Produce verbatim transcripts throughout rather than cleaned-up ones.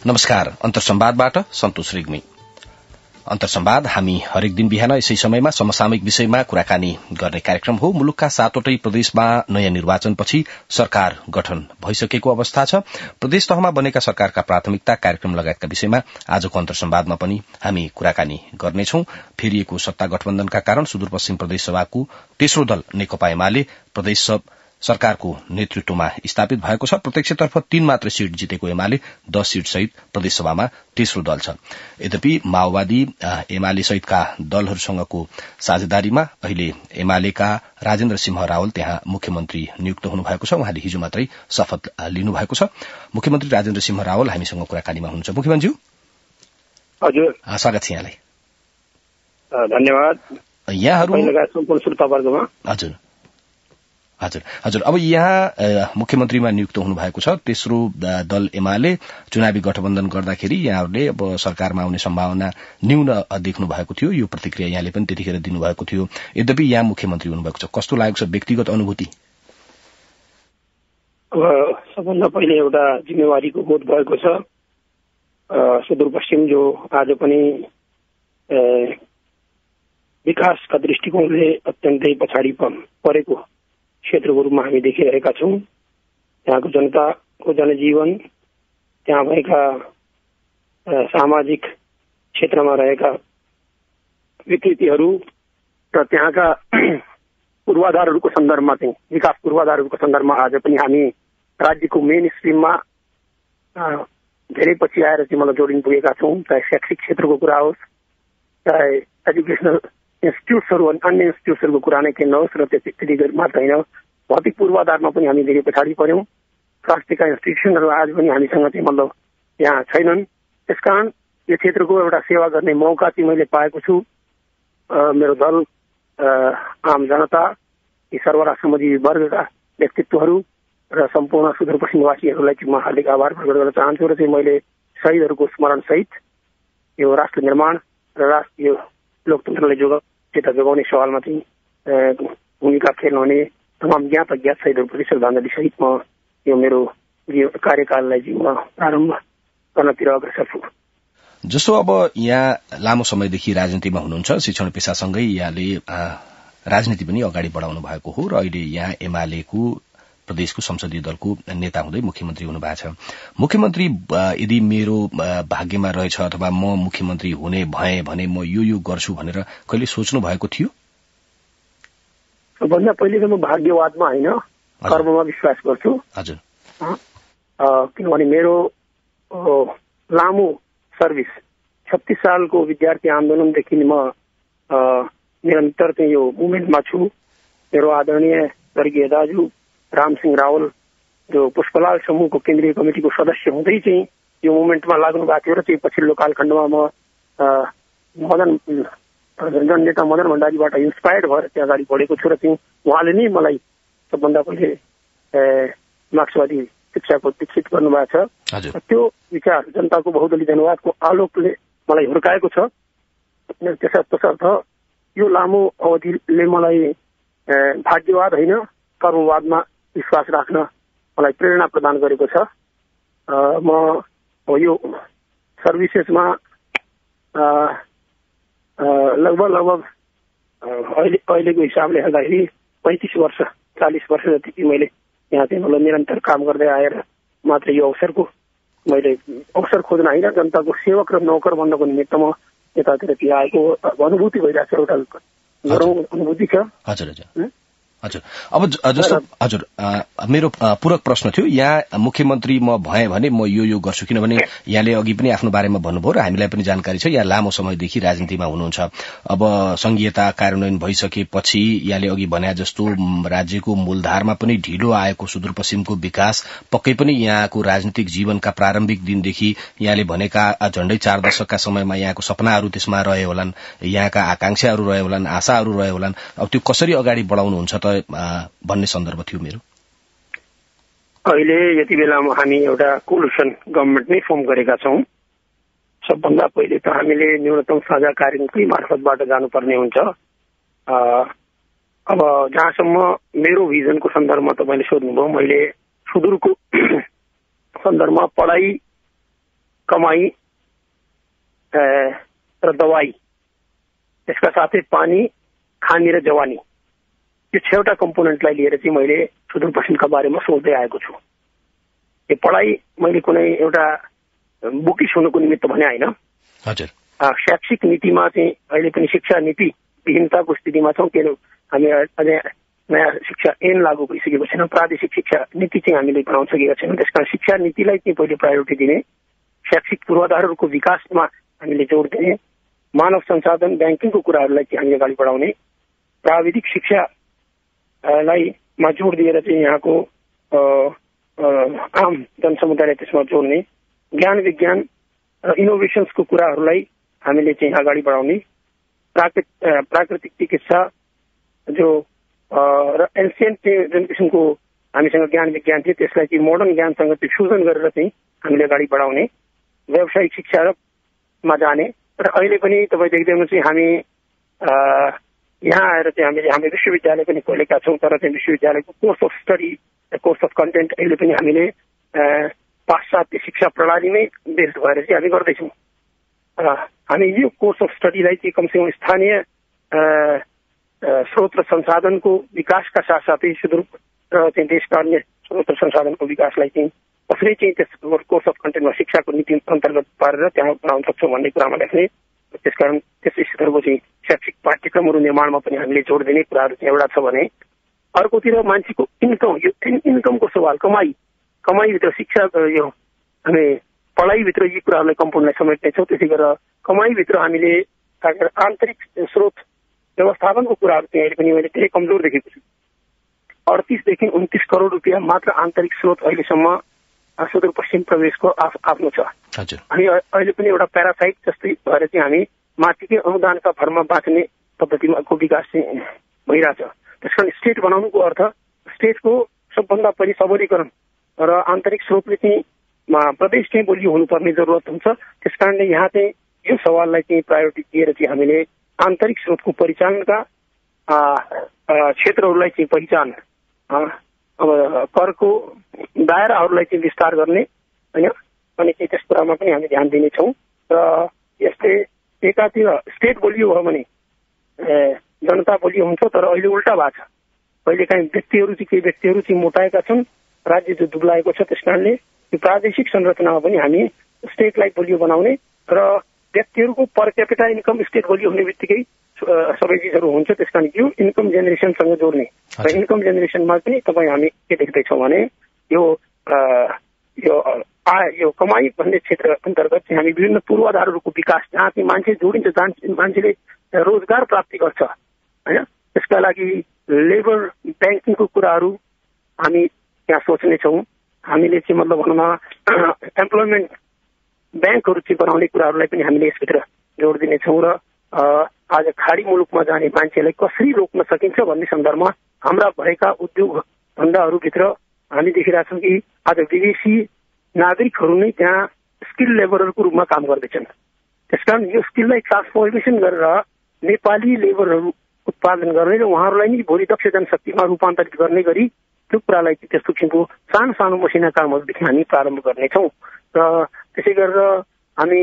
नमस्कार। अन्तर्संवादबाट सन्तोष रेग्मी। अन्तर्संवाद हामी हरेक दिन बिहान यसै समयमा समसामयिक विषयमा कुराकानी गर्ने कार्यक्रम हो। मुलुकका सातवटै प्रदेशमा नयाँ निर्वाचनपछि सरकार गठन भइसकेको अवस्था छ। प्रदेश तहमा बनेका सरकारका प्राथमिकता, कार्यक्रम लगायतका विषयमा आजको अन्तर्संवादमा पनि हामी कुराकानी गर्नेछौं। फेरिएको सत्ता गठबन्धनका कारण सुदूरपश्चिम प्रदेश सभाको तेस्रो दल नेकपा एमाले प्रदेश सरकारको नेतृत्वमा स्थापित भएको छ। प्रत्यक्षतर्फ तीन मात्र सीट जितेको एमाले दस सीट सहित प्रदेशसभामा तेस्रो दल छ। यद्यपि माओवादी एमाले सहितका दलहरूसँगको साझेदारीमा अहिले एमालेका राजेन्द्र सिंह रावल त्यहाँ मुख्यमन्त्री नियुक्त हुनुभएको छ। उहाँले हिजो मात्रै शपथ लिनुभएको छ। मुख्यमन्त्री राजेन्द्र सिंह रावल हामीसँग कुराकानीमा हुनुहुन्छ। मुख्यमन्त्री हजुर, स्वागत छ यहाँलाई। धन्यवाद। यहाँहरू सम्पूर्ण हजुर हजुर हजुर अब यहाँ मुख्यमन्त्रीमा नियुक्त हुनुभएको छ। तेस्रो दल एमाले चुनावी गठबन्धन गर्दाखेरि यहाँहरूले अब सरकारमा आउने सम्भावना न्यून देख्नु भएको थियो। यो प्रतिक्रिया यहाँले पनि त्यतिखेर दिनुभएको थियो। यद्यपि यहाँ मुख्यमन्त्री हुनुभएको छ, कस्तो लागेको छ व्यक्तिगत अनुभूति? अब सबभन्दा पहिले एउटा जिम्मेवारीको बोध भएको छ। सुदूरपश्चिम जो आज पनि विकासका दृष्टिकोणले अत्यन्तै पछाडि परेको क्षेत्रको रूपमा हामी देखिरहेका छौं। त्यहाँको जनताको जनजीवन, त्यहाँ भएका सामाजिक क्षेत्रमा रहेका विकृतिहरू र त्यहाँका पूर्वाधारहरूको सन्दर्भमा चाहिँ विकास पूर्वाधारहरूको सन्दर्भमा आज पनि हामी राज्यको मेन स्ट्रिममा धेरै पछि आएर चाहिँ मलाई जोडिन पुगेका छौं। चाहे शैक्षिक क्षेत्रको कुरा होस्, चाहे एजुकेसनल इन्स्टिट्युट्सहरू अन्य इन्स्टिट्युट्सहरूको कुरा नै किन होस्, र त्यति मात्र होइन भौतिक पूर्वाधारमा पनि हामी धेरै पछाडि पर्यौं। स्वास्थ्यका इन्स्टिट्युसनहरू आज पनि हामीसँग चाहिँ मतलब यहाँ छैनन्। त्यसकारण यो क्षेत्रको एउटा सेवा गर्ने मौका चाहिँ मैले पाएको छु। मेरो दल, आम जनता, यी सर्वराष्ट्रवादी वर्गका व्यक्तित्वहरू र सम्पूर्ण सुदूरपश्चिमवासीहरूलाई चाहिँ म हार्दिक आभार प्रकट गर्न चाहन्छु। र चाहिँ मैले शहीदहरूको स्मरण सहित यो राष्ट्र निर्माण र राष्ट्रिय लोकतन्त्रलाई जोगा चेता जोगाउने सवालमा चाहिँ भूमिका खेल्नुहुने तमाम ज्ञात अज्ञात शहीदहरूप्रति श्रद्धाञ्जली सहित म यो मेरो कार्यकाललाई चाहिँ म प्रारम्भ गर्नतिर अग्रसर छु। जस्तो अब यहाँ लामो समयदेखि राजनीतिमा हुनुहुन्छ, शिक्षण पेसासँगै यहाँले राजनीति पनि अगाडि बढाउनु भएको हो र अहिले यहाँ एमालेको प्रदेशको संसदीय दलको नेता हुँदै मुख्यमन्त्री हुनुभएको छ। मुख्यमन्त्री यदि मेरो भाग्यमा रहेछ अथवा म मुख्यमन्त्री हुने भए भने म यो यो गर्छु भनेर कहिले सोच्नु भएको थियो? सबभन्दा पहिले त म भाग्यवादमा होइन, कर्ममा विश्वास गर्छु। हजुर। किनभने मेरो लामो सर्भिस छत्तीस सालको विद्यार्थी आन्दोलनदेखि म निरन्तर चाहिँ यो मुभमेन्टमा छु। मेरो आदरणीय स्वर्गीय दाजु रामसिंह रावल जो पुष्पलाल समूहको केन्द्रीय कमिटिको सदस्य हुँदै चाहिँ यो मुभमेन्टमा लाग्नु भएको थियो र चाहिँ पछिल्लो कालखण्डमा म मदन जननेता मदन भण्डारीबाट इन्सपायर्ड भएर चाहिँ अगाडि बढेको छु र चाहिँ उहाँले नै मलाई सबभन्दा पहिले मार्क्सवादी शिक्षाको दीक्षित गर्नुभएको छ। त्यो विचार जनताको बहुदलीय जनवादको आलोकले मलाई हुर्काएको छ। त्यसर्थ यो लामो अवधिले मलाई भाग्यवाद होइन, कर्मवादमा विश्वास राख्न मलाई प्रेरणा प्रदान गरेको छ। म यो सर्भिसेसमा लगभग लगभग अहिले अहिलेको हिसाबले हेर्दाखेरि पैंतिस वर्ष चालिस वर्ष जति मैले यहाँ चाहिँ मतलब निरन्तर काम गर्दै आएर मात्र यो अवसरको मैले अवसर खोज्न होइन, जनताको सेवक र नौकर बन्नको निमित्त म यतातिर आएको अनुभूति भइरहेको छ। एउटा गरौँ अनुभूति छ। हजुर हजुर हजुर अब जस्तो हजुर मेरो पूरक प्रश्न थियो, यहाँ मुख्यमन्त्री म भए भने म यो यो गर्छु, किनभने यहाँले अघि पनि आफ्नो बारेमा भन्नुभयो र हामीलाई पनि जानकारी छ यहाँ लामो समयदेखि राजनीतिमा हुनुहुन्छ। अब संघीयता कार्यान्वयन भइसकेपछि यहाँले अघि भने जस्तो राज्यको मूलधारमा पनि ढिलो आएको सुदूरपश्चिमको विकास पक्कै पनि यहाँको राजनीतिक जीवनका प्रारम्भिक दिनदेखि यहाँले भनेका झण्डै चार दशकका समयमा यहाँको सपनाहरू त्यसमा रहे होलान्, यहाँका आकांक्षाहरू रहे होलान्, आशाहरू रहे होलान्। अब त्यो कसरी अगाडि बढाउनुहुन्छ त भन्ने सन्दर्भ थियो मेरो। अहिले यति बेलामा हामी एउटा कोलिसन गभर्नमेन्ट नै फर्म गरेका छौं। सबभन्दा पहिले त हामीले न्यूनतम साझा कार्यक्रमकै मार्फतबाट जानुपर्ने हुन्छ। अब जहाँसम्म मेरो भिजनको सन्दर्भमा तपाईँले सोध्नुभयो, मैले सुदूरको सन्दर्भमा पढाइ कमाई र दवाई, त्यसका साथै पानी, खानी र जवानी, यो छवटा कम्पोनेन्टलाई लिएर चाहिँ मैले सुदूरपश्चिमका बारेमा सोच्दै आएको छु। यो पढाइ मैले कुनै एउटा बुकिस हुनुको निमित्त भने होइन। हजुर, शैक्षिक नीतिमा चाहिँ अहिले पनि शिक्षा नीति विहीनताको स्थितिमा छौँ। के हामी अझै नयाँ शिक्षा ऐन लागू भइसकेको छैन, प्रादेशिक शिक्षा नीति चाहिँ हामीले बनाउन सकेका छैनौँ। त्यसकारण शिक्षा नीतिलाई चाहिँ पहिले प्रायोरिटी दिने, शैक्षिक पूर्वाधारहरूको विकासमा हामीले जोड दिने, मानव संसाधन ब्याङ्किङको कुराहरूलाई चाहिँ हामी अगाडि बढाउने, प्राविधिक शिक्षालाई मा जोड दिएर चाहिँ यहाँको आम जनसमुदायलाई त्यसमा जोड्ने, ज्ञान विज्ञान र इनोभेसन्सको कुराहरूलाई हामीले चाहिँ अगाडि बढाउने, प्राकृतिक चिकित्सा जो र एन्सियन्ट जुन किसिमको हामीसँग ज्ञान विज्ञान थियो त्यसलाई चाहिँ मोडर्न ज्ञानसँग चाहिँ फ्युजन गरेर चाहिँ हामीले अगाडि बढाउने, व्यावसायिक शिक्षामा जाने। र अहिले पनि तपाईँ देख्दै हुनुहुन्छ चाहिँ हामी यहाँ आएर चाहिँ हामीले हाम्रो विश्वविद्यालय पनि खोलेका छौँ, तर चाहिँ विश्वविद्यालयको course of study, course of content अहिले पनि हामीले पाश्चात्य शिक्षा प्रणालीमै बेस्ड भएर चाहिँ हामी गर्दैछौँ। हामी यो कोर्स अफ स्टडीलाई चाहिँ कमसेकम स्थानीय स्रोत र संसाधनको विकासका साथसाथै सुदूर र चाहिँ देशका अन्य स्रोत र संसाधनको विकासलाई चाहिँ कसरी चाहिँ त्यस कोर्स अफ कन्टेन्टमा शिक्षाको नीति अन्तर्गत पारेर त्यहाँ बनाउन सक्छौँ भन्ने कुरामा लेख्ने। त्यसकारण त्यस स्तरको चाहिँ शैक्षिक पाठ्यक्रमहरू निर्माणमा पनि हामीले जोड दिने कुराहरू चाहिँ एउटा छ भने, अर्कोतिर मान्छेको इन्कम, यो इन्कमको सवाल, कमाई कमाईभित्र शिक्षा, यो हामी पढाइभित्र यी कुराहरूलाई कम्पाउन्डलाई समेट्नेछौँ। त्यसै गरेर कमाईभित्र हामीले आन्तरिक स्रोत व्यवस्थापनको कुराहरू चाहिँ अहिले पनि मैले धेरै कमजोर देखेको छु। अडतिसदेखि उन्तिस करोड रुपियाँ मात्र आन्तरिक स्रोत अहिलेसम्म सुदूरपश्चिम प्रदेशको आफ्नो छ। अनि अहिले पनि एउटा प्यारासाइट जस्तै भएर चाहिँ हामी माथिकै अनुदानका भरमा बाँच्ने पद्धतिमाको विकास चाहिँ भइरहेछ। त्यसकारण स्टेट बनाउनुको अर्थ स्टेटको सबभन्दा पहिले सबलीकरण र आन्तरिक स्रोतले चाहिँ प्रदेश चाहिँ बलियो हुनुपर्ने जरुरत हुन्छ। त्यसकारणले यहाँ चाहिँ यो सवाललाई चाहिँ प्रायोरिटी दिएर चाहिँ हामीले आन्तरिक स्रोतको परिचालनका क्षेत्रहरूलाई चाहिँ पहिचान, अब करको दायराहरूलाई चाहिँ विस्तार गर्ने होइन, अनि चाहिँ त्यस कुरामा पनि हामी ध्यान दिनेछौँ। र यस्तै एकातिर स्टेट बलियो भयो भने जनता बलियो हुन्छ, तर अहिले उल्टा भएको छ। कहिलेकाहीँ व्यक्तिहरू चाहिँ केही व्यक्तिहरू चाहिँ मोटाएका छन्, राज्य जो दुब्लाएको छ। त्यस कारणले यो प्रादेशिक संरचनामा पनि हामी स्टेटलाई बलियो बनाउने र व्यक्तिहरूको पर क्यापिटा इन्कम स्टेट बलियो हुने बित्तिकै सबै चिजहरू हुन्छ। त्यस कारण यो इन्कम जेनेरेसनसँग जोड्ने र इन्कम जेनेरेसनमा पनि तपाईँ हामी के देख्दैछौँ भने यो यो यो कमाई भन्ने क्षेत्र अन्तर्गत चाहिँ हामी विभिन्न पूर्वाधारहरूको विकास, जहाँ चाहिँ मान्छे जोडिन्छ, जहाँ मान्छेले रोजगार प्राप्ति गर्छ होइन, त्यसका लागि लेबर ब्याङ्किङको कुराहरू हामी त्यहाँ सोच्नेछौँ। हामीले चाहिँ मतलब भनौँ न एम्प्लोइमेन्ट ब्याङ्कहरू चाहिँ बनाउने कुराहरूलाई पनि हामीले यसभित्र जोड दिनेछौँ। र आज खाडी मुलुकमा जाने मान्छेलाई कसरी रोक्न सकिन्छ भन्ने सन्दर्भमा हाम्रा भएका उद्योग धन्दाहरूभित्र हामी देखिरहेछौँ कि आज विदेशी नागरिकहरू नै त्यहाँ स्किल लेबरहरूको रूपमा काम गर्दैछन्। त्यसकारण यो स्किललाई ट्रान्सफर्मेसन गरेर नेपाली लेबरहरू उत्पादन गर्ने र उहाँहरूलाई नै भोलि दक्ष जनशक्तिमा रूपान्तरित गर्ने गरी त्यो कुरालाई त्यस्तो किसिमको सानो सानो मसिना कामहरूदेखि हामी प्रारम्भ गर्नेछौँ। र त्यसै गरेर हामी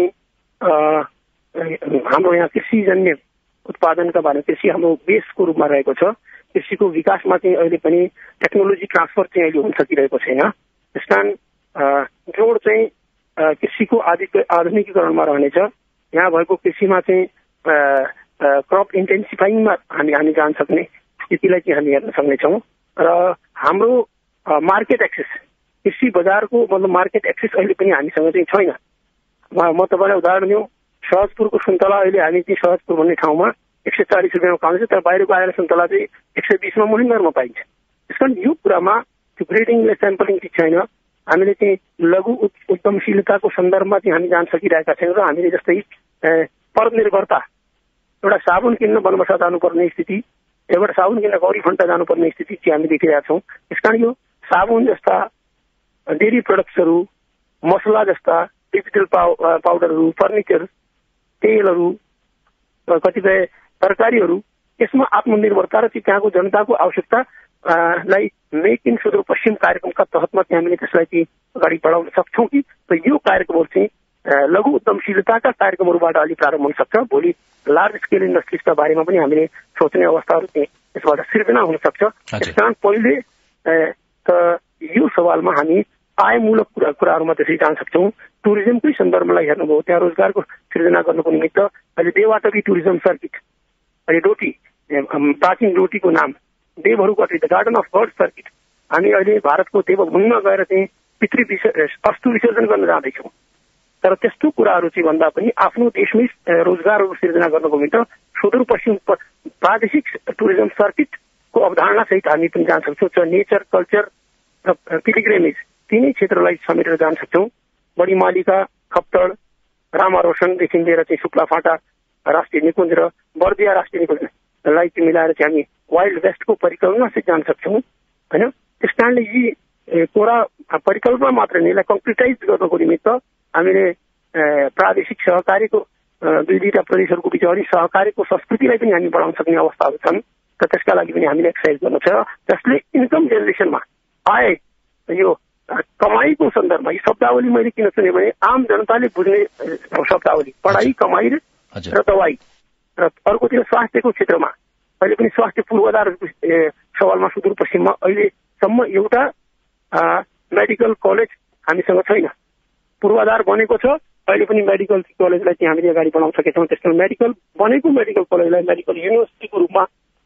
हाम्रो यहाँ कृषिजन्य उत्पादनका बारेमा, कृषि हाम्रो बेसको रूपमा रहेको छ। कृषिको विकासमा चाहिँ अहिले पनि टेक्नोलोजी ट्रान्सफर चाहिँ अहिले हुन सकिरहेको छैन। त्यसकारण जोड चाहिँ कृषिको आदि आधुनिकीकरणमा रहनेछ। यहाँ भएको कृषिमा चाहिँ क्रप इन्टेन्सिफाइङमा हामी हामी जान सक्ने स्थितिलाई चाहिँ हामी हेर्न सक्नेछौँ। र हाम्रो मार्केट एक्सेस, कृषि बजारको मतलब मार्केट एक्सेस अहिले पनि हामीसँग चाहिँ छैन। म तपाईँलाई उदाहरण दिउँ, सहजपुरको सुन्तला अहिले हामी चाहिँ सहजपुर भन्ने ठाउँमा एक सय चालिस रुपियाँमा पाउँछ, तर बाहिरको आएर सुन्तला चाहिँ एक सय बिसमा मुलिन्दरमा पाइन्छ। त्यस कारण यो कुरामा त्यो ग्रेडिङले स्याम्पलिङ चाहिँ छैन। हामीले चाहिँ लघु उद्यमशीलताको सन्दर्भमा चाहिँ हामी जान सकिरहेका छैनौँ। र हामीले जस्तै परनिर्भरता, एउटा साबुन किन्न बनबसा जानुपर्ने स्थिति, एउटा साबुन किन्न गौरीफन्टा जानुपर्ने स्थिति चाहिँ हामी देखिरहेका छौँ। त्यस कारण यो साबुन जस्ता डेरी प्रडक्ट्सहरू, मसला जस्ता डिजिटल पाउ पाउडरहरू, फर्निचर, तेलहरू, कतिपय तरकारीहरू, यसमा आत्मनिर्भरता र त्यहाँको जनताको आवश्यकतालाई मेक इन सुदूरपश्चिम कार्यक्रमका तहतमा चाहिँ हामीले त्यसलाई चाहिँ अगाडि बढाउन सक्छौँ कि यो कार्यक्रमहरू चाहिँ लघु उद्यमशीलताका कार्यक्रमहरूबाट अलि प्रारम्भ हुन सक्छ। भोलि लार्ज स्केल इन्डस्ट्रिजका बारेमा पनि हामीले सोच्ने अवस्थाहरू चाहिँ यसबाट सिर्जना हुन सक्छ। त्यसकारण पहिले त यो सवालमा हामी आयमूलक कुरा कुराहरूमा त्यसरी जान सक्छौँ। टुरिज्मकै सन्दर्भलाई हेर्नुभयो, त्यहाँ रोजगारको सृजना गर्नको निमित्त अहिले देवाटवी टुरिज्म सर्किट, अहिले डोटी, प्राचीन डोटीको नाम देवहरूको the garden of bird circuit, हामी अहिले भारतको देवभूमिमा गएर चाहिँ पितृ अस्तु विसर्जन गर्न जाँदैछौँ। तर त्यस्तो कुराहरू चाहिँ भन्दा पनि आफ्नो देशमै रोजगारहरू सिर्जना गर्नको निमित्त सुदूरपश्चिम प्रादेशिक टुरिज्म सर्किटको अवधारणा सहित हामी पनि जान सक्छौँ। नेचर, कल्चर र पिलिग्रिमेज तिनै क्षेत्रलाई समेटेर जान सक्छौँ। बढी मालिका, खप्तड, रामा रोशनदेखि लिएर चाहिँ शुक्ला फाटा राष्ट्रिय निकुञ्ज र बर्दिया राष्ट्रिय निकुञ्जलाई मिलाएर चाहिँ हामी वाइल्ड वेस्टको परिकल्पना चाहिँ जान सक्छौँ होइन। त्यस कारणले यी कोरा परिकल्पना मात्र नै यसलाई कङ्क्रिटाइज गर्नको निमित्त हामीले प्रादेशिक सहकारीको दुई दुईवटा प्रदेशहरूको बिच अनि सहकारीको संस्कृतिलाई पनि हामी बढाउन सक्ने अवस्थाहरू छन्। र त्यसका लागि पनि हामीले एक्सर्साइज गर्नु छ, जसले इन्कम जेनेरेसनमा आए यो कमाईको सन्दर्भमा यी शब्दावली मैले किन चुने भने आम जनताले बुझ्ने शब्दावली पढाइ, कमाई र दवाई र अर्कोतिर स्वास्थ्यको क्षेत्रमा अहिले पनि स्वास्थ्य पूर्वाधारहरूको सवालमा सुदूरपश्चिममा अहिलेसम्म एउटा मेडिकल कलेज हामीसँग छैन। पूर्वाधार बनेको छ, अहिले पनि मेडिकल कलेजलाई चाहिँ हामीले अगाडि बढाउन सकेछौँ। त्यसमा मेडिकल बनेको मेडिकल कलेजलाई मेडिकल युनिभर्सिटीको रूपमा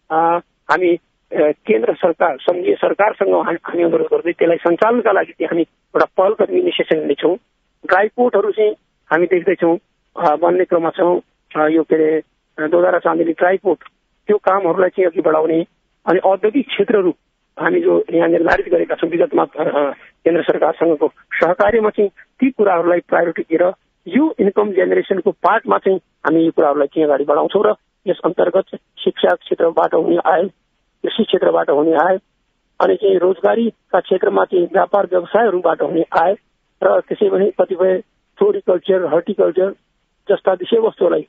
हामी केन्द्र सरकार, सङ्घीय सरकारसँग हामी अनुरोध गर्दै त्यसलाई सञ्चालनका लागि चाहिँ हामी एउटा पहल गर्ने इनिसिएसन लिन्छौँ। ड्राई पोर्टहरू चाहिँ हामी देख्दैछौँ बन्ने क्रममा छौँ। यो के अरे दोधारा चाँदिनी ड्राई पोर्ट, त्यो कामहरूलाई चाहिँ अघि बढाउने अनि औद्योगिक क्षेत्रहरू हामी जो यहाँ निर्धारित गरेका छौँ विगतमा केन्द्र सरकारसँगको सहकार्यमा चाहिँ ती कुराहरूलाई प्रायोरिटी दिएर यो इन्कम जेनेरेसनको पार्टमा चाहिँ हामी यो कुराहरूलाई चाहिँ अगाडि बढाउँछौँ। र यस अन्तर्गत शिक्षा क्षेत्रबाट हुने आय, कृषि क्षेत्रबाट हुने आय अनि चाहिँ रोजगारीका क्षेत्रमा चाहिँ व्यापार व्यवसायहरूबाट हुने आय र त्यसै पनि कतिपय फ्लोरिकल्चर, हर्टिकल्चर जस्ता विषयवस्तुलाई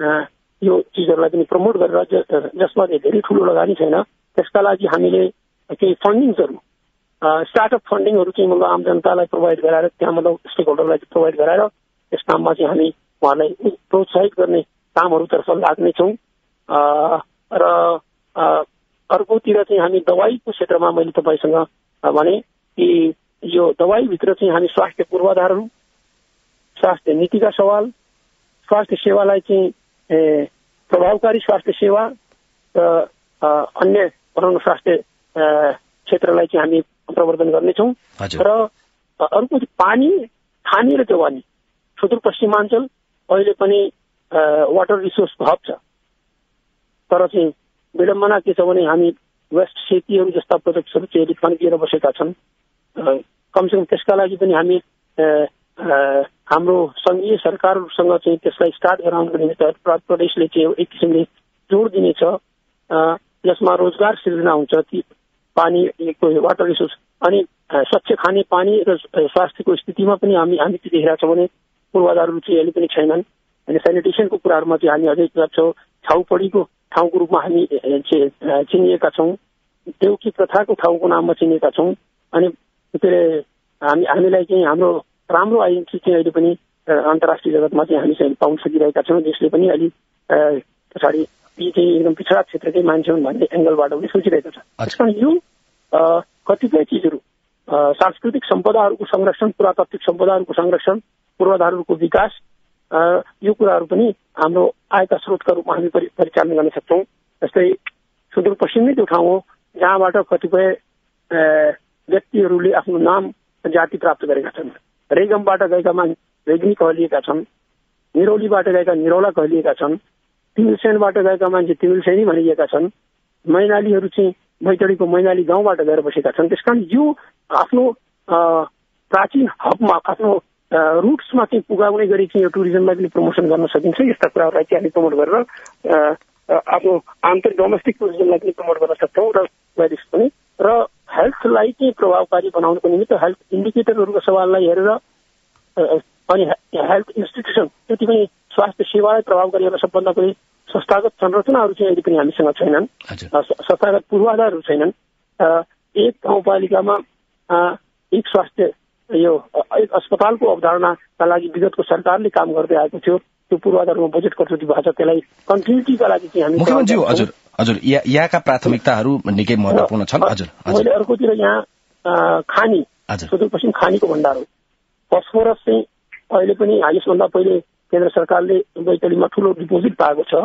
यो चिजहरूलाई पनि प्रमोट गरेर जसमा धेरै ठुलो लगानी छैन त्यसका लागि हामीले केही फन्डिङ्सहरू, स्टार्टअप फन्डिङहरू चाहिँ मतलब आम जनतालाई प्रोभाइड गराएर त्यहाँ मतलब स्टेक होल्डरलाई प्रोभाइड गराएर यस काममा चाहिँ हामी उहाँलाई प्रोत्साहित गर्ने कामहरूतर्फ लाग्नेछौँ। र अर्कोतिर चाहिँ हामी दवाईको क्षेत्रमा मैले तपाईँसँग भने कि यो दवाईभित्र चाहिँ हामी स्वास्थ्य पूर्वाधारहरू, स्वास्थ्य नीतिका सवाल, स्वास्थ्य सेवालाई चाहिँ प्रभावकारी स्वास्थ्य सेवा र अन्य भनौँ स्वास्थ्य क्षेत्रलाई चाहिँ हामी प्रवर्धन गर्नेछौँ। र अर्को पानी, खाने र जवानी, सुदूरपश्चिमाञ्चल अहिले पनि वाटर रिसोर्सको हब छ। तर चाहिँ विडम्बना के छ भने हामी वेस्ट सेतीहरू जस्ता प्रोजेक्टहरू चाहिँ फन्किएर बसेका छन्। कमसेकम त्यसका लागि पनि हामी हाम्रो सङ्घीय सरकारसँग चाहिँ त्यसलाई स्टार्ट गराउनको निमित्त प्रदेशले चाहिँ एक किसिमले जोड दिनेछ जसमा रोजगार सृजना हुन्छ। ती पानीको वाटर रिसोर्स अनि स्वच्छ खाने पानी र स्वास्थ्यको स्थितिमा पनि हामी हामी के देखिरहेका छौँ भने पूर्वाधारहरू चाहिँ अहिले पनि छैनन्। अनि सेनिटेसनको कुराहरूमा चाहिँ हामी अझै छौँ, छाउपडीको ठाउँको रूपमा हामी चिनिएका छौँ, देउकी प्रथाको ठाउँको नाममा चिनिएका छौँ। अनि के अरे हामी हामीलाई चाहिँ हाम्रो राम्रो आइडेन्टिटी चाहिँ अहिले पनि अन्तर्राष्ट्रिय जगतमा चाहिँ हामी चाहिँ पाउन सकिरहेका छौँ, जसले पनि अलि पछाडि यी चाहिँ एकदम पिछडा क्षेत्रकै मान्छे हुन् भन्ने एङ्गलबाट पनि सोचिरहेको छ। त्यस कारण यो कतिपय चिजहरू सांस्कृतिक सम्पदाहरूको संरक्षण, पुरातात्विक सम्पदाहरूको संरक्षण, पूर्वाधारहरूको विकास, यो कुराहरू पनि हाम्रो आयका स्रोतका रूपमा हामी परिचालन गर्न सक्छौँ। जस्तै सुदूरपश्चिम नै त्यो ठाउँ हो जहाँबाट कतिपय व्यक्तिहरूले आफ्नो नाम जाति प्राप्त गरेका छन्। रेगमबाट गएका मान्छे रेग्मी कहलिएका छन्, निरौलीबाट गएका निरौला कहलिएका छन्, तिमिलसेनबाट गएका मान्छे तिमिलसेनी भनिएका छन्, मैनालीहरू चाहिँ मैतडीको मैनाली गाउँबाट गएर बसेका छन्। त्यसकारण यो आफ्नो प्राचीन हबमा, आफ्नो रुट्समा चाहिँ पुगाउने गरी चाहिँ यो टुरिज्मलाई पनि प्रमोसन गर्न सकिन्छ। यस्ता कुराहरूलाई चाहिँ हामी प्रमोट गरेर आफ्नो आन्तरिक डोमेस्टिक टुरिज्मलाई पनि प्रमोट गर्न सक्छौँ र वैदेशिक पनि। र हेल्थलाई चाहिँ प्रभावकारी बनाउनको निमित्त हेल्थ इन्डिकेटरहरूको सवाललाई हेरेर अनि हेल्थ इन्स्टिट्युसन जति पनि स्वास्थ्य सेवालाई प्रभावकारी गर्न सबभन्दा पनि संस्थागत संरचनाहरू चाहिँ अहिले पनि हामीसँग छैनन्, संस्थागत पूर्वाधारहरू छैनन्। एक गाउँपालिकामा एक स्वास्थ्य यो एक अस्पतालको अवधारणा का लागि विगतको सरकारले काम गर्दै आएको थियो। त्यो पूर्वाधारमा बजेट कटौती भएको छ, त्यसलाई कन्टिन्युटीका लागि चाहिँ हामी मुख्यमन्त्री हजुर हजुर यहाँका प्राथमिकताहरू निकै महत्त्वपूर्ण छन्। हजुर मैले अर्कोतिर यहाँ खानी सुदूरपश्चिम खानीको भण्डार हो। फस्फोरस चाहिँ अहिले पनि यसभन्दा पहिले केन्द्र सरकारले बैतडीमा ठूलो डिपोजिट पाएको छ।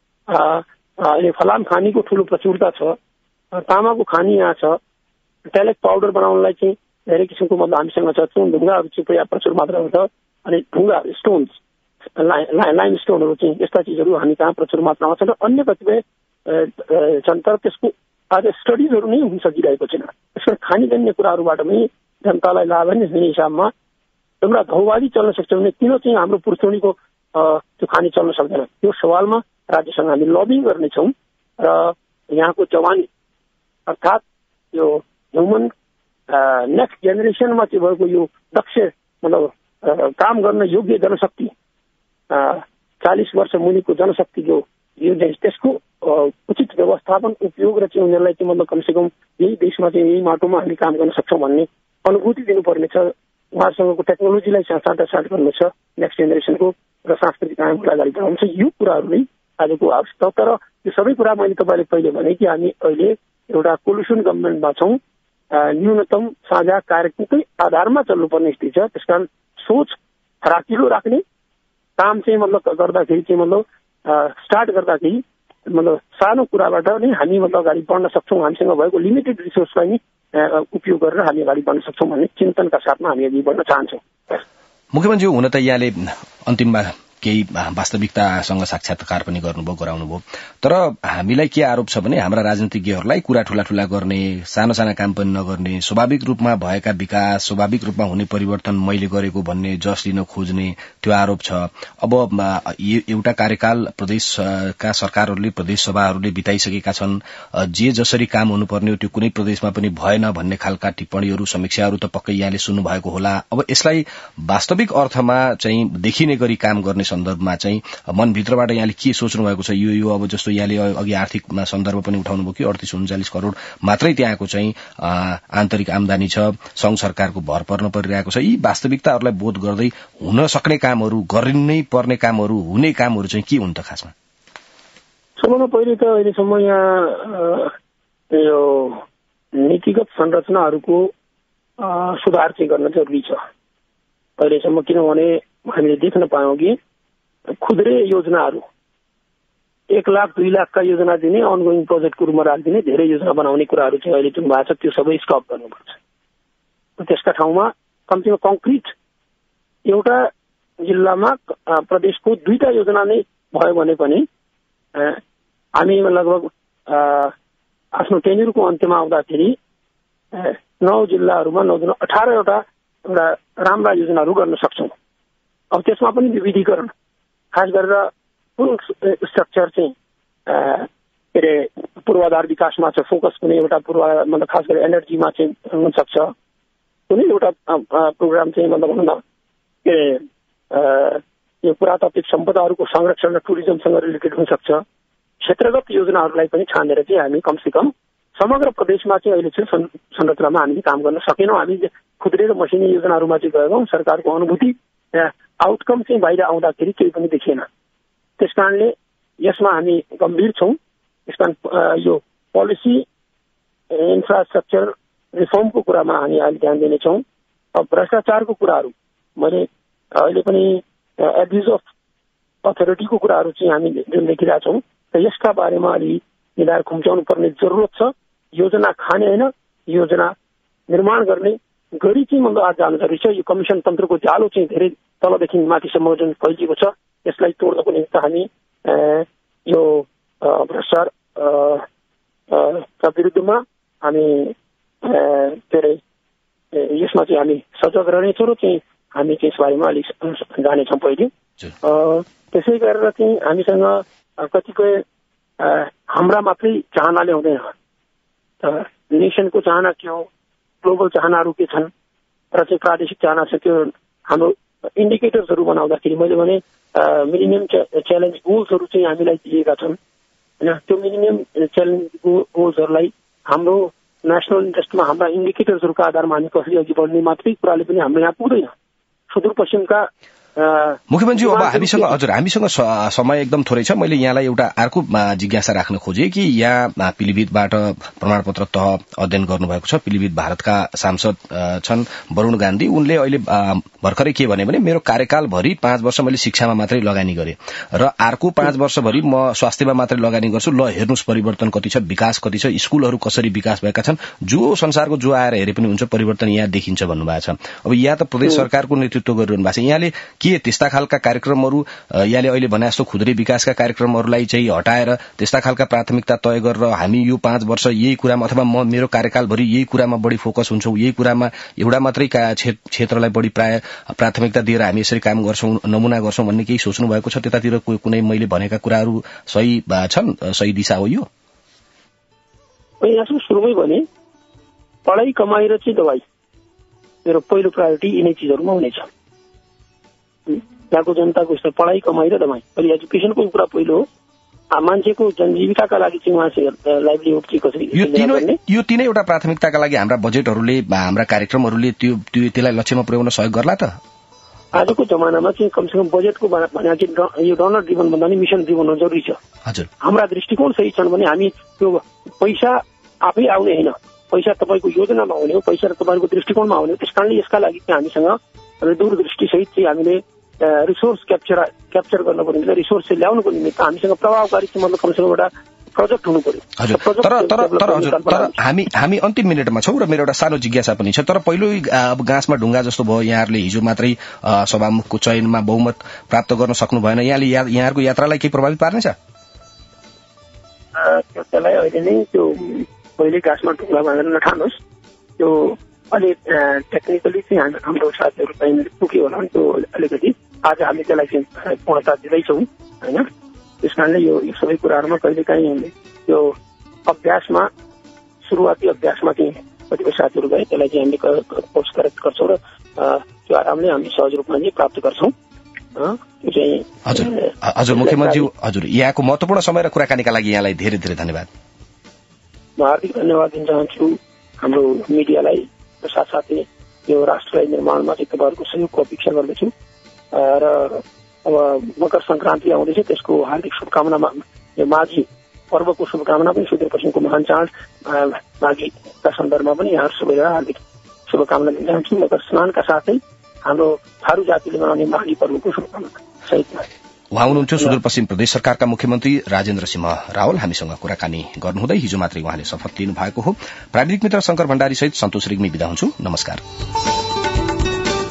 अहिले फलाम खानीको ठूलो प्रचुरता छ। तामाको खानी यहाँ छ। ट्यालेक पाउडर बनाउनलाई चाहिँ धेरै किसिमको मतलब हामीसँग छ। चुन ढुङ्गाहरू चाहिँ पर्याप्त प्रचुर मात्रामा छ। अनि ढुङ्गा स्टोन्स लाइम स्टोनहरू चाहिँ यस्ता चिजहरू हामी कहाँ प्रचुर मात्रामा छ र अन्य कतिपय छन्, तर त्यसको आज स्टडिजहरू नै हुन सकिरहेको छैन। त्यसमा खानीजन्य कुराहरूबाट पनि जनतालाई लाभ हुने हिसाबमा एउटा घौवाली चल्न सक्छ भने किन चाहिँ हाम्रो पुर्तोडीको त्यो खानी चल्न सक्दैन, त्यो सवालमा राज्यसँग हामी लबिङ गर्नेछौँ। र यहाँको जवानी अर्थात् यो ह्युमन नेक्स्ट जेनेरेसनमा चाहिँ भएको यो दक्ष मतलब काम गर्न योग्य जनशक्ति, चालिस वर्ष मुनिको जनशक्ति जो यो त्यसको उचित व्यवस्थापन उपयोग र चाहिँ उनीहरूलाई चाहिँ मतलब कमसेकम यही देशमा चाहिँ यही माटोमा हामी काम गर्न सक्छौँ भन्ने अनुभूति दिनुपर्नेछ। उहाँसँगको टेक्नोलोजीलाई साटासाट गर्नु छ, नेक्स्ट जेनेरेसनको र सांस्कृतिक आयामलाई अगाडि बढाउनु छ। यो कुराहरू नै आजको आवश्यकता। तर यो सबै कुरा मैले तपाईँले पहिले भने कि हामी अहिले एउटा कोलुसन गभर्मेन्टमा छौँ। न्यूनतम साझा कार्यक्रमकै आधारमा चल्नुपर्ने स्थिति छ। त्यसकारण सोच फराकिलो राख्ने काम चाहिँ मतलब गर्दाखेरि चाहिँ मतलब स्टार्ट गर्दाखेरि मतलब सानो कुराबाट नै हामी मतलब अगाडि बढ्न सक्छौँ। हामीसँग भएको लिमिटेड रिसोर्सलाई नै उपयोग गरेर हामी अगाडि बढ्न सक्छौँ भन्ने चिन्तनका साथमा हामी अघि बढ्न चाहन्छौँ। मुख्यमन्त्री हुन त यहाँले अन्तिममा केही वास्तविकतासँग साक्षात्कार पनि गर्नुभयो, गराउनुभयो, तर हामीलाई के आरोप छ भने हाम्रा राजनीतिज्ञहरूलाई कुरा ठूला ठूला गर्ने, सानो साना काम पनि नगर्ने, स्वाभाविक रूपमा भएका विकास, स्वाभाविक रूपमा हुने परिवर्तन मैले गरेको भन्ने जस लिन खोज्ने त्यो आरोप छ। अब एउटा कार्यकाल प्रदेशका सरकारहरूले, प्रदेश सभाहरूले बिताइसकेका छन्। जे जसरी काम हुनुपर्ने त्यो कुनै प्रदेशमा पनि भएन भन्ने खालका टिप्पणीहरू, समीक्षाहरू त पक्कै यहाँले सुन्नु भएको होला। अब यसलाई वास्तविक अर्थमा चाहिँ देखिने गरी काम गर्ने सन्दर्भमा चाहिँ मनभित्रबाट यहाँले के सोच्नु भएको छ? यो यो अब जस्तो यहाँले अघि आर्थिक सन्दर्भ पनि उठाउनु भयो कि अडतिस उन्चालिस करोड़ मात्रै त्यहाँको चाहिँ आन्तरिक आमदानी छ, संघ सरकारको भर पर्न परिरहेको छ। यी वास्तविकताहरूलाई बोध गर्दै हुन सक्ने कामहरू, गरिनै पर्ने कामहरू, हुने कामहरू चाहिँ के हुन् त खासमा? सबभन्दा पहिले त अहिलेसम्म यहाँ यो नीतिगत संरचनाहरूको सुधार चाहिँ गर्न जरुरी छ अहिलेसम्म। किनभने हामीले देख्न पायौं कि खुद्रे योजनाहरू एक लाख दुई लाखका योजना दिने, अनगोइङ प्रोजेक्टको रूपमा राखिदिने, धेरै योजना बनाउने कुराहरू चाहिँ अहिले जुन भएको छ त्यो सबै स्टप गर्नुपर्छ। त्यसका ठाउँमा कम्तीमा कङ्क्रिट एउटा जिल्लामा प्रदेशको दुईटा योजना नै भयो भने पनि हामी लगभग आफ्नो टेन्युरको अन्त्यमा आउँदाखेरि नौ जिल्लाहरूमा नौ अठारवटा एउटा राम्रा योजनाहरू गर्न सक्छौँ। अब त्यसमा पनि विविधीकरण, खास गरेर कुन स्ट्रक्चर चाहिँ के अरे पूर्वाधार विकासमा चाहिँ फोकस कुनै एउटा पूर्वाधार मतलब खास गरेर एनर्जीमा चाहिँ हुन सक्छ, कुनै एउटा प्रोग्राम चाहिँ मतलब भनौँ न के यो पुरातात्विक सम्पदाहरूको संरक्षण र टुरिज्मसँग रिलेटेड हुन सक्छ। क्षेत्रगत योजनाहरूलाई पनि छानेर चाहिँ हामी कमसेकम समग्र प्रदेशमा चाहिँ अहिले चाहिँ संरचनामा हामीले काम गर्न सकेनौँ। हामी खुद्रे र मसिनी योजनाहरूमा चाहिँ गएनौँ। सरकारको अनुभूति आउटकम चाहिँ बाहिर आउँदाखेरि केही पनि देखिएन। त्यसकारणले यसमा हामी गम्भीर छौँ। यसकारण यो पोलिसी इन्फ्रास्ट्रक्चर रिफर्मको कुरामा हामी अहिले ध्यान दिनेछौँ। अब भ्रष्टाचारको कुराहरू मैले अहिले पनि एब्युज अफ अथोरिटीको कुराहरू चाहिँ हामी जुन देखिरहेका छौँ र यसका बारेमा अलि निधार खुम्चाउनु पर्ने जरुरत छ। योजना खाने होइन, योजना निर्माण गर्ने गरी चाहिँ मतलब आज जानु जरुरी छ। यो कमिसन तन्त्रको जालो चाहिँ धेरै तलदेखि माथिसम्म जुन फैलिएको छ यसलाई तोड्नको निम्ति हामी यो भ्रष्टाचारका विरुद्धमा हामी के अरे यसमा चाहिँ हामी सजग रहनेछौँ र चाहिँ हामी चाहिँ यसबारेमा अलिक जानेछौँ पहिले। त्यसै गरेर चाहिँ हामीसँग कतिपय हाम्रा मात्रै चाहनाले हुँदैन, नेसनको चाहना के हो, ग्लोबल चाहनाहरू के छन् र चाहिँ प्रादेशिक चाहना छ। त्यो हाम्रो इन्डिकेटर्सहरू बनाउँदाखेरि मैले भने मिनिमम च्यालेन्ज गोल्सहरू चाहिँ हामीलाई दिएका छन् होइन। त्यो मिनिमम च्यालेन्ज गोल्सहरूलाई हाम्रो नेसनल इन्ट्रेस्टमा हाम्रा इन्डिकेटर्सहरूका आधारमा हामी कसरी अघि बढ्ने मात्रै कुराले पनि हाम्रो यहाँ पुग्दैन। सुदूरपश्चिमका मुख्यमन्त्री अब हामीसँग हजुर हामीसँग समय एकदम थोरै छ। मैले यहाँलाई एउटा अर्को जिज्ञासा राख्न खोजेँ कि यहाँ पिलिभितबाट प्रमाणपत्र तह अध्ययन गर्नुभएको छ। पिलिभित भारतका सांसद छन् वरुण गान्धी। उनले अहिले भर्खरै के भने भने मेरो कार्यकालभरि पाँच वर्ष मैले शिक्षामा मात्रै लगानी गरेँ र अर्को पाँच वर्षभरि म स्वास्थ्यमा मात्रै लगानी गर्छु। ल हेर्नुहोस् परिवर्तन कति छ, विकास कति छ, स्कूलहरू कसरी विकास भएका छन्, जो संसारको जो आएर हेरे पनि हुन्छ परिवर्तन यहाँ देखिन्छ भन्नुभएको छ। अब यहाँ त प्रदेश सरकारको नेतृत्व गरिरहनु भएको छ। यहाँले के त्यस्ता खालका कार्यक्रमहरू यहाँले अहिले भने जस्तो खुद्रे विकासका कार्यक्रमहरूलाई चाहिँ हटाएर त्यस्ता खालका प्राथमिकता तय गरेर हामी यो पाँच वर्ष यही कुरामा अथवा म मेरो कार्यकालभरि यही कुरामा बढी फोकस हुन्छौँ, यही कुरामा एउटा मात्रै क्षेत्रलाई बढी प्राय प्राथमिकता दिएर हामी यसरी काम गर्छौँ, नमुना गर्छौँ भन्ने केही सोच्नु भएको छ? त्यतातिर कुनै मैले भनेका कुराहरू सही छन्, सही दिशा हो यो? यहाँ सुरुमै भने पढाइ कमाइ र चाहिँ दबाई मेरो पहिलो प्रायोरिटी यिनै चिजहरूमा हुनेछ। यहाँको जनताको यस्तो पढाइ कमाइ र दबाई अहिले एजुकेसनको कुरा पहिलो हो। मान्छेको जनजीविकाका लागि चाहिँ उहाँ चाहिँ लाइभलीहुड चाहिँ कसरी यो तीनैवटा प्राथमिकताका लागि हाम्रा बजेटहरूले हाम्रा कार्यक्रमहरूले त्यो त्यसलाई लक्ष्यमा पुर्याउन सहयोग गर्ला त? आजको जमानामा चाहिँ कमसेकम बजेटको भने यो डोनर ड्रिभन भन्दा पनि मिसन ड्रिभन जरुरी छ। हजुर, हाम्रा दृष्टिकोण सही छन् भने हामी त्यो पैसा आफै आउने होइन, पैसा तपाईँको योजनामा आउने हो, पैसा तपाईँको दृष्टिकोणमा आउने हो। त्यस कारणले यसका लागि चाहिँ हामीसँग दूरदृष्टि सहित चाहिँ हामीले रिसोर्स क्याप्चर क्याप्चर गर्नको निम्ति रिसोर्स चाहिँ ल्याउनको निमित्त हामीसँग प्रभावकारी चाहिँ मतलब कमसेकम एउटा प्रोजेक्ट हुनु पर्यो। हजुर, तर तर तर हजुर तर हामी हामी अन्तिम मिनटमा छौँ र मेरो एउटा सानो जिज्ञासा पनि छ। तर पहिलो अब गाँसमा ढुङ्गा जस्तो भयो, यहाँहरूले हिजो मात्रै सभामुखको चयनमा बहुमत प्राप्त गर्न सक्नु भएन, यहाँले यहाँहरूको यात्रालाई केही प्रभावित पार्नेछ? त्यसलाई अहिले नै त्यो पहिले गाँसमा ढुङ्गा बाँधेर नठानुहोस्, त्यो अलि टेक्निकली चाहिँ हाम्रो साथीहरू चाहिँ पुग्यो होला नि, त्यो अलिकति आज हामी त्यसलाई चाहिँ पूर्णता दिँदैछौँ होइन। त्यस कारणले यो सबै कुराहरूमा कहिलेकाहीँ त्यो अभ्यासमा सुरुवाती अभ्यासमा चाहिँ कतिपय साथीहरू गए, त्यसलाई चाहिँ हामीले कोर्स करेक्ट गर्छौँ र त्यो आरामले हामी सहज रूपमा चाहिँ प्राप्त गर्छौँ। त्यो चाहिँ हजुर हजुर मुख्यमन्त्री हजुर यहाँको महत्त्वपूर्ण समय र कुराकानीका लागि यहाँलाई धेरै धेरै धन्यवाद। म हार्दिक धन्यवाद दिन चाहन्छु हाम्रो मिडियालाई र साथसाथै यो राष्ट्रलाई निर्माणमा चाहिँ तपाईँहरूको सहयोगको अपेक्षा गर्दछु र अब मकर संक्रान्ति आउँदैछ, त्यसको हार्दिक शुभकामना, यो माझी पर्वको शुभकामना पनि सुदूरपश्चिमको महान चाड माघीका सन्दर्भमा पनि यहाँहरू सबैलाई हार्दिक शुभकामना दिन चाहन्छु। मकर स्नानका साथै हाम्रो थारू जातिले मनाउने माघी पर्वको शुभकामना सहितमा। उहाँ हुनुहुन्छ सुदूरपश्चिम प्रदेश सरकारका मुख्यमन्त्री राजेन्द्र सिंह रावल। हामीसँग कुराकानी गर्नुहुँदै हिजो मात्रै उहाँले शपथ लिनु भएको हो। प्राविधिक मित्र शंकर भण्डारी सहित सन्तोष रिग्मी बिदा हुन्छु। नमस्कार।